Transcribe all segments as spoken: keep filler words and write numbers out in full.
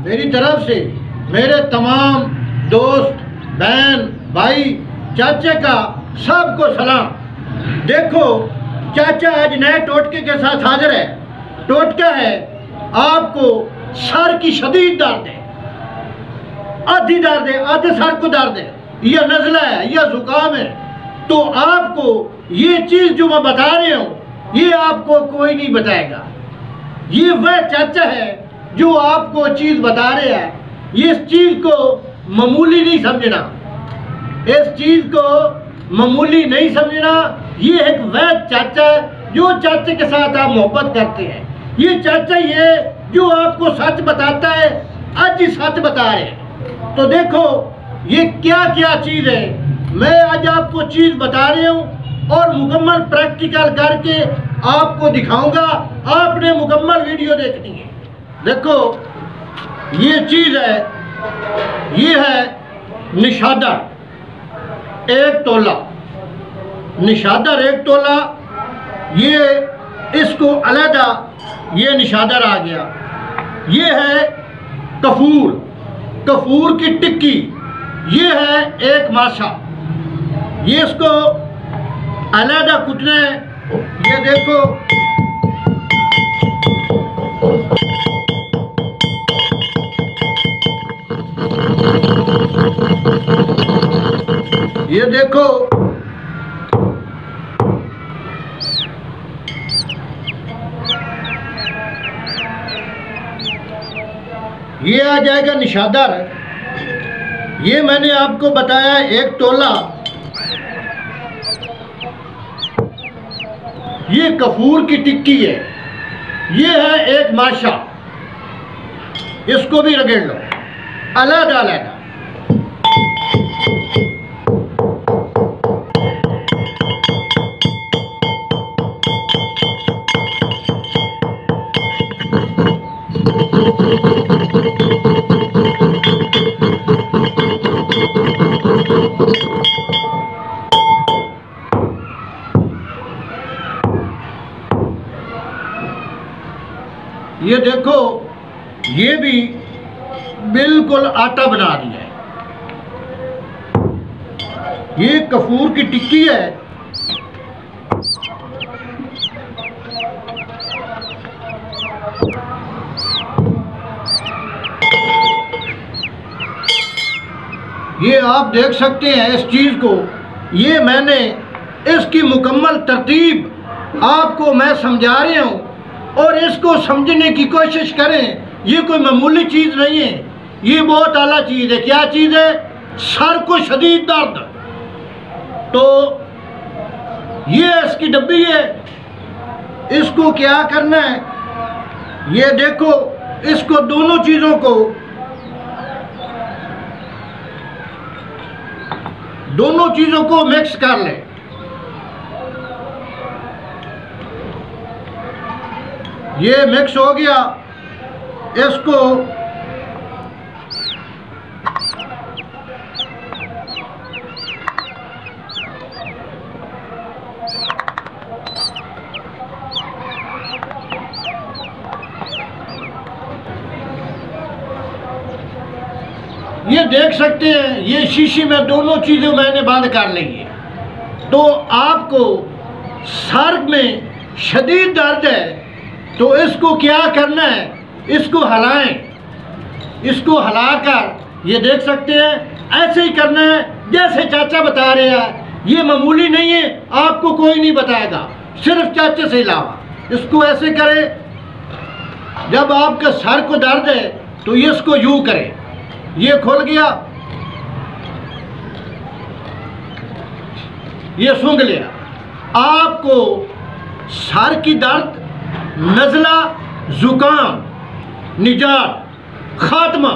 मेरी तरफ से मेरे तमाम दोस्त, बहन, भाई, चाचे का सबको सलाम। देखो, चाचा आज नए टोटके के साथ हाजिर है। टोटका है आपको सर की शदीद दर्द है, आधी दर्द है, आधे सर को दर्द है, यह नज़ला है, यह जुकाम है। तो आपको ये चीज़ जो मैं बता रहा हूँ, ये आपको कोई नहीं बताएगा। ये वह चाचा है जो आपको चीज़ बता रहे हैं। इस चीज़ को मामूली नहीं समझना, इस चीज़ को मामूली नहीं समझना। ये एक वह चाचा है जो चाचे के साथ आप मोहब्बत करते हैं। ये चाचा ये जो आपको सच बताता है, आज ही सच बता रहे हैं। तो देखो ये क्या क्या चीज़ है, मैं आज आपको चीज़ बता रही हूँ और मुकम्मल प्रैक्टिकल करके आपको दिखाऊंगा। आपने मुकम्मल वीडियो देखनी है। देखो ये चीज़ है, ये है निशादर एक तोला, निशादर एक तोला। ये इसको अलहदा ये निशादर आ गया। ये है कफूर, कफूर की टिक्की। ये है एक माशा, ये इसको अलहदा कुटना है। ये देखो ये देखो ये आ जाएगा निशादर। ये मैंने आपको बताया एक तोला। ये कफूर की टिक्की है। ये है एक माशा, इसको भी रगड़ लो अलग अलग। ये देखो ये भी बिल्कुल आटा बना दिया है। ये कफूर की टिक्की है। ये आप देख सकते हैं इस चीज़ को। ये मैंने इसकी मुकम्मल तरतीब आपको मैं समझा रहा हूँ और इसको समझने की कोशिश करें। ये कोई मामूली चीज़ नहीं है, ये बहुत आला चीज़ है। क्या चीज़ है? सर को शदीद दर्द। तो ये इसकी डब्बी है। इसको क्या करना है, ये देखो, इसको दोनों चीज़ों को दोनों चीज़ों को मिक्स कर लें। ये मिक्स हो गया। इसको ये देख सकते हैं, ये शीशी में दोनों चीज़ें मैंने बंद कर ली है। तो आपको सर में शदीद दर्द है तो इसको क्या करना है, इसको हिलाएं। इसको हिलाकर ये देख सकते हैं, ऐसे ही करना है जैसे चाचा बता रहे हैं। ये मामूली नहीं है, आपको कोई नहीं बताएगा, सिर्फ चाचे से अलावा। इसको ऐसे करें। जब आपके सर को दर्द है तो ये इसको यूं करें। ये खुल गया, ये सूंघ लिया। आपको सर की दर्द, नज़ला, जुकाम, निजात, खात्मा।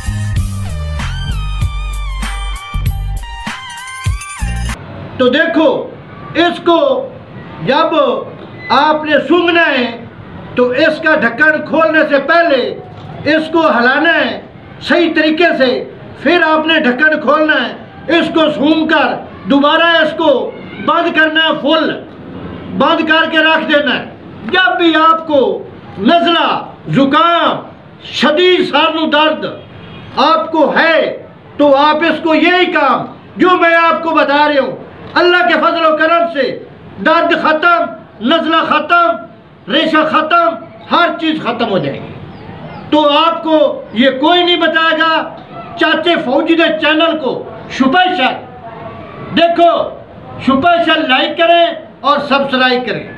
तो देखो, इसको जब आपने सूंघना है तो इसका ढक्कन खोलने से पहले इसको हिलाना है सही तरीके से। फिर आपने ढक्कन खोलना है, इसको सूंघकर दोबारा इसको बंद करना है, फुल बंद करके रख देना है। जब भी आपको नज़ला, जुकाम, शदीद सानू दर्द आपको है तो आप इसको यही काम जो मैं आपको बता रही हूँ, अल्लाह के फजल व करम से दर्द ख़त्म, नज़ला ख़त्म, रेशा ख़त्म, हर चीज़ ख़त्म हो जाएगी। तो आपको ये कोई नहीं बताएगा। चाचे फौजी दे चैनल को स्पेशल देखो, स्पेशल लाइक करें और सब्सक्राइब करें।